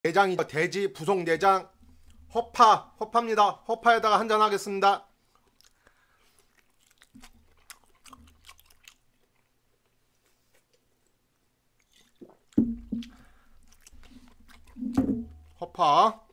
내장이죠. 돼지 부속 내장. 허파입니다. 허파에다가 한잔 하겠습니다. 허파.